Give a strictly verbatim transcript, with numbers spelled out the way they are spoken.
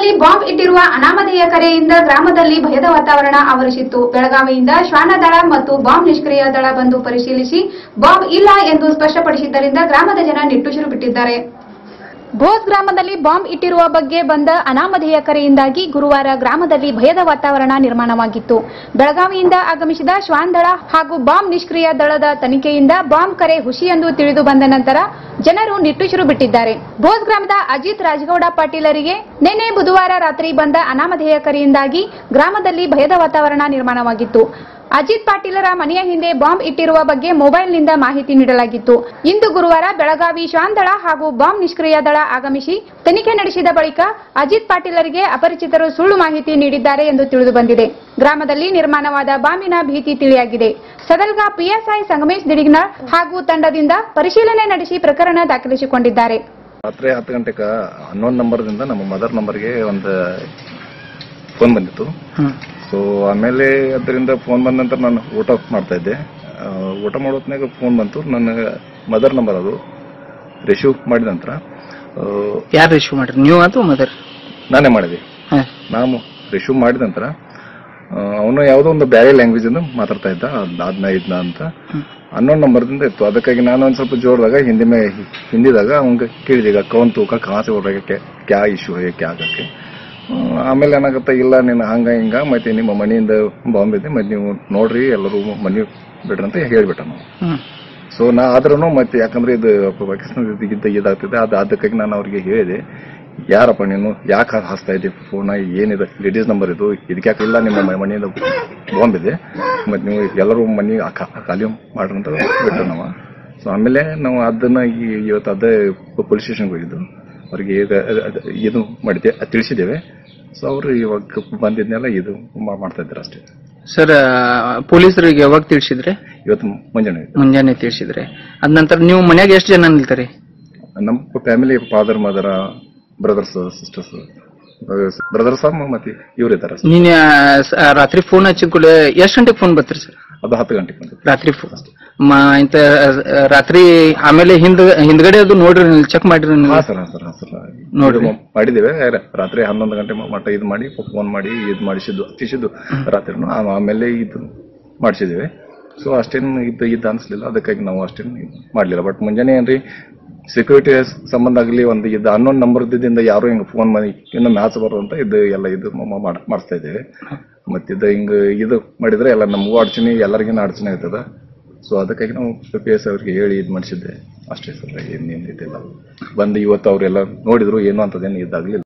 ಗ್ರಾಮದಲ್ಲಿ ಬಾಂಬ್ ಇಟ್ಟಿರುವ ಅನಾಮಧೇಯ ಕರೆಯಿಂದ ಗ್ರಾಮದಲ್ಲಿ ಭಯದ ವಾತಾವರಣ ಆವರಿಸಿತ್ತು. ಬೆಳಗಾವಿಯಿಂದ ಶ್ವಾನದಳ ಮತ್ತು ಬಾಂಬ್ ನಿಷ್ಕ್ರಿಯ ದಳ ಬಂದು ಪರಿಶೀಲಿಸಿ ಬಾಂಬ್ ಇಲ್ಲ ಎಂದು ಸ್ಪಷ್ಟಪಡಿಸಿದ್ದರಿಂದ ಗ್ರಾಮದ ಜನ ನಿಟ್ಟುಸಿರು ಬಿಟ್ಟಿದ್ದಾರೆ. ಭೋಸ್ ಗ್ರಾಮದಲ್ಲಿ ಬಾಂಬ್ ಇಟ್ಟಿರುವ ಬಗ್ಗೆ ಬಂದ ಅನಾಮಧೇಯ ಕರೆಯಿಂದಾಗಿ ಗುರುವಾರ ಗ್ರಾಮದಲ್ಲಿ ಭಯದ ವಾತಾವರಣ ನಿರ್ಮಾಣವಾಗಿತ್ತು. ಬೆಳಗಾವಿಯಿಂದ ಆಗಮಿಸಿದ ಶ್ವಾನದಳ ಹಾಗೂ ಬಾಂಬ್ ನಿಷ್ಕ್ರಿಯ ದಳದ ತನಿಖೆಯಿಂದ ಬಾಂಬ್ ಕರೆ ಹುಸಿ ಎಂದು ತಿಳಿದು ಬಂದ ನಂತರ ಜನರು ನಿಟ್ಟುಸಿರು ಬಿಟ್ಟಿದ್ದಾರೆ. ಭೋಸ್ ಗ್ರಾಮದ ಅಜಿತ್ ರಾಜಗೌಡ ಪಾಟೀಲರಿಗೆ ನಿನ್ನೆ ಬುಧವಾರ ರಾತ್ರಿ ಬಂದ ಅನಾಮಧೇಯ ಕರೆಯಿಂದಾಗಿ ಗ್ರಾಮದಲ್ಲಿ ಭಯದ ವಾತಾವರಣ ನಿರ್ಮಾಣವಾಗಿತ್ತು. ಅಜಿತ್ ಪಾಟೀಲರ ಮನೆಯ ಹಿಂದೆ ಬಾಂಬ್ ಇಟ್ಟಿರುವ ಬಗ್ಗೆ ಮೊಬೈಲ್ನಿಂದ ಮಾಹಿತಿ ನೀಡಲಾಗಿತ್ತು. ಇಂದು ಗುರುವಾರ ಬೆಳಗಾವಿ ಶ್ವಾನದಳ ಹಾಗೂ ಬಾಂಬ್ ನಿಷ್ಕ್ರಿಯ ದಳ ಆಗಮಿಸಿ ತನಿಖೆ ನಡೆಸಿದ ಬಳಿಕ ಅಜಿತ್ ಪಾಟೀಲರಿಗೆ ಅಪರಿಚಿತರು ಸುಳ್ಳು ಮಾಹಿತಿ ನೀಡಿದ್ದಾರೆ ಎಂದು ತಿಳಿದು ಬಂದಿದೆ. ಗ್ರಾಮದಲ್ಲಿ ನಿರ್ಮಾಣವಾದ ಬಾಂಬಿನ ಭೀತಿ ತಿಳಿಯಾಗಿದೆ. ಸದಲ್ಗಾ ಪಿಎಸ್ಐ ಸಂಗಮೇಶ್ ದಿಡಿಗ್ನಾಳ್ ಹಾಗೂ ತಂಡದಿಂದ ಪರಿಶೀಲನೆ ನಡೆಸಿ ಪ್ರಕರಣ ದಾಖಲಿಸಿಕೊಂಡಿದ್ದಾರೆ. ರಾತ್ರಿ ಹತ್ತು ಗಂಟೆಗೆ ಹನ್ನೊಂದು ನಂಬರ್ದಿಂದ ನಮ್ಮ ಮದರ್ ನಂಬರ್ಗೆ ಒಂದು ಫೋನ್ ಬಂದಿತ್ತು. ಸೊ ಆಮೇಲೆ ಅದರಿಂದ ಫೋನ್ ಬಂದ ನಂತರ ನಾನು ಊಟ ಮಾಡ್ತಾ ಇದ್ದೆ. ಊಟ ಮಾಡೋತ್ನಾಗ ಫೋನ್ ಬಂತು. ನನ್ನ ಮದರ್ ನಂಬರ್ ಅದು ರಿಸೀವ್ ಮಾಡಿದ ನಂತರ ಯಾರು ರಿಸೀವ್ ಮಾಡ್ರಿ? ನೀವು ಅಥವಾ ಮದರ್? ನಾನೇ ಮಾಡಿದೆ. ನಾನು ರಿಸೀವ್ ಮಾಡಿದ ನಂತರ ಅವನು ಯಾವುದೋ ಒಂದು ಬೇರೆ ಲ್ಯಾಂಗ್ವೇಜ್ ಇಂದ ಮಾತಾಡ್ತಾ ಇದ್ದ. ಅದ್ನ ಇದ್ನ ಅಂತ ಹನ್ನೊಂದು ನಂಬರ್ದಿಂದ ಇತ್ತು. ಅದಕ್ಕಾಗಿ ನಾನು ಒಂದ್ ಸ್ವಲ್ಪ ಜೋರದಾಗ ಹಿಂದಿ ಮೇ ಹಿಂದಿದಾಗ ಅವ್ನಿಗೆ ಕೇಳಿದೆ, ಕೌನ್ ತೂಕ ಕಾಸೆ ಹೊರಗೆ ಕ್ಯಾ ಇಶ್ಯೂ ಹೇ ಕ್ಯಾ ಆಗಕ್ಕೆ. ಆಮೇಲೆ ಏನಾಗತ್ತ, ಇಲ್ಲ ನೀನು ಹಂಗ ಹಿಂಗ ಮತ್ತೆ ನಿಮ್ಮ ಮನೆಯಿಂದ ಬಾಂಬ್ ಇದೆ ಮತ್ತೆ ನೀವು ನೋಡ್ರಿ ಎಲ್ಲರೂ ಮನೆ ಬಿಡ್ರಿ ಅಂತ ಹೇಳ್ಬಿಟ್ಟ ನಾವು. ಸೊ ನಾ ಆದ್ರೂ ಮತ್ತೆ ಯಾಕಂದ್ರೆ ಇದು ಪಾಕಿಸ್ತಾನದ ಇದಾಗ್ತಿದೆ, ಅದು ಅದಕ್ಕಾಗಿ ನಾನು ಅವ್ರಿಗೆ ಹೇಳಿದೆ, ಯಾರಪ್ಪ ನೀನು ಯಾಕೆ ಹಾಸ್ತಾ ಇದ್ದಿ ಫೋನ್, ಏನಿದೆ ಲೇಡೀಸ್ ನಂಬರ್ ಇದು, ಇದಕ್ಕೆ ಯಾಕೆ ಇಲ್ಲ ನಿಮ್ಮ ಮನೆಯಿಂದ ಬಾಂಬ್ ಇದೆ ಮತ್ತೆ ನೀವು ಎಲ್ಲರೂ ಮನೆ ಖಾಲಿ ಮಾಡ್ರಿ ಅಂತ ಬಿಟ್ಟ ನಾವು. ಸೊ ಆಮೇಲೆ ನಾವು ಅದನ್ನ ಇವತ್ತು ಅದೇ ಪೊಲೀಸ್ ಸ್ಟೇಷನ್ಗೆ ಹೋಗಿದ್ದು, ಅವ್ರಿಗೆ ಇದು ಮಾಡಿದ್ದೆ ತಿಳಿಸಿದ್ದೇವೆ. ಸೊ ಅವರು ಇವಾಗ ಬಂದಿದ್ನೆಲ್ಲ ಇದು ಮಾಡ್ತಾ ಇದ್ದಾರೆ ಅಷ್ಟೇ. ಸರ್, ಪೊಲೀಸರಿಗೆ ಯಾವಾಗ ತಿಳಿಸಿದ್ರೆ? ಇವತ್ತು ಮುಂಜಾನೆ ಮುಂಜಾನೆ ತಿಳಿಸಿದ್ರೆ. ಅದ ನಂತರ ನೀವು ಮನ್ಯಾಗ ಎಷ್ಟು ಜನ ನಿಲ್ತಾರೆ? ನಮ್ಮ family father mother brothers sisters brothers ಮತ್ತೆ ಇವ್ರಿದ್ದಾರೆ. ನೀನ್ ರಾತ್ರಿ ಫೋನ್ ಹಚ್ಚಿದ ಕೂಡ ಎಷ್ಟು ಗಂಟೆಗೆ ಫೋನ್ ಬರ್ತೀರಿ ಸರ್? ಅದು ಹತ್ತು ಗಂಟೆಗೆ ಬಂದಿದೆ ರಾತ್ರಿ ಫೋನ್. ಇಂತ ರಾತ್ರಿ ಆಮೇಲೆ ಹಿಂದ್ ಹಿಂದ್ಗಡೆ ಅದು ನೋಡ್ರಿ, ಚೆಕ್ ಮಾಡಿರಿ? ಹಾ ಸರ್, ಸರ್ ಸರ್ ನೋಡ್ರಿ ಮಾಡಿದ್ದೇವೆ. ರಾತ್ರಿ ಹನ್ನೊಂದು ಗಂಟೆ ಮಟ್ಟ ಇದು ಮಾಡಿ ಫೋನ್ ಮಾಡಿ ಇದು ಮಾಡಿಸಿದ್ದು ಹಚ್ಚಿಸಿದ್ದು ರಾತ್ರಿ. ಆಮೇಲೆ ಇದು ಮಾಡಿಸಿದ್ದೇವೆ. ಸೊ ಅಷ್ಟೇನು ಇದು ಇದು ಅನ್ಸ್ಲಿಲ್ಲ, ಅದಕ್ಕಾಗಿ ನಾವು ಅಷ್ಟೇನು ಮಾಡ್ಲಿಲ್ಲ. ಬಟ್ ಮುಂಜಾನೆ ಏನ್ರಿ ಸೆಕ್ಯೂರಿಟಿ ಸಂಬಂಧ ಆಗಲಿ ಒಂದು ಇದು ಹನ್ನೊಂದು ನಂಬರ್ದಿಂದ ಯಾರು ಹಿಂಗ್ ಫೋನ್ ಮಾಡಿ ಇನ್ನು ಮ್ಯಾಚ್ ಬರುವಂತ ಇದು ಎಲ್ಲ ಇದು ಮಾಡಿಸ್ತಾ ಇದ್ದೇವೆ. ಮತ್ತಿದ ಹಿಂಗ ಇದು ಮಾಡಿದ್ರೆ ಎಲ್ಲ ನಮಗೂ ಅಡಚಣೆ, ಎಲ್ಲರಿಗಿನ ಅಡಚಣೆ ಆಗ್ತದ. ಸೊ ಅದಕ್ಕಾಗಿ ನಾವು ಪಿ ಎಸ್ ಅವ್ರಿಗೆ ಹೇಳಿ ಇದು ಮಾಡಿಸಿದ್ದೆ ಅಷ್ಟೇ ಸರ್. ಏನೇನು ಇದಿಲ್ಲ. ಬಂದು ಇವತ್ತು ಅವರೆಲ್ಲ ನೋಡಿದ್ರು, ಏನು ಅಂತದೇನು ಇದಾಗ್ಲಿಲ್ಲ.